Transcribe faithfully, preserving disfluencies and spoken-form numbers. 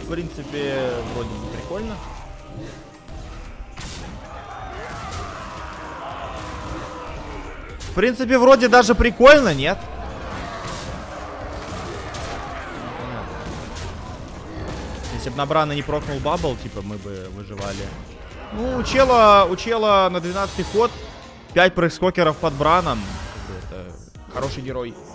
В принципе, вроде бы прикольно. В принципе, вроде даже прикольно, нет? Если бы на Брана не прокнул бабл, типа, мы бы выживали. Ну, у чела, у чела на двенадцатый ход пять прыг-скокеров под Браном. Это хороший герой.